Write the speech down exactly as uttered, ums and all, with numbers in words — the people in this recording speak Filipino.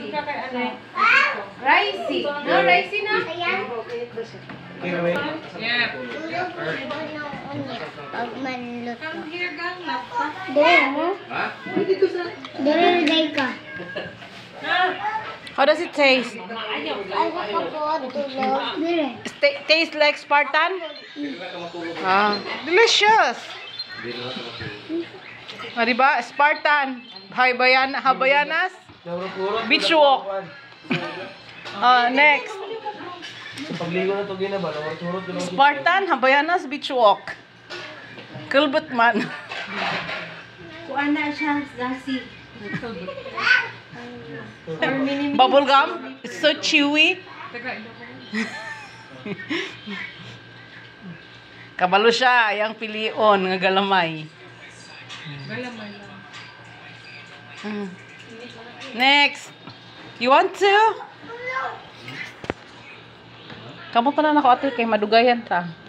Ricey. No, Ricey na. Yeah. Pag manlot. Come here, gang. Doon mo? Doon na ka. How does it taste? St- taste like Spartan? Ah, delicious. Ah, diba? Spartan. Habayan Habayanas. Beach walk. Ah, next. Pagligo na to gina ba? Turot ko Spartan, Habayanas, beach walk. Kulbot man. Kuan na siya, Zasi. Bubble gum. It's so chewy. Kabalo siya, yang pilion nga galamay. Galamay lang. Mm. Next. You want to? Kamu pa na nako ate kay madugayan ta.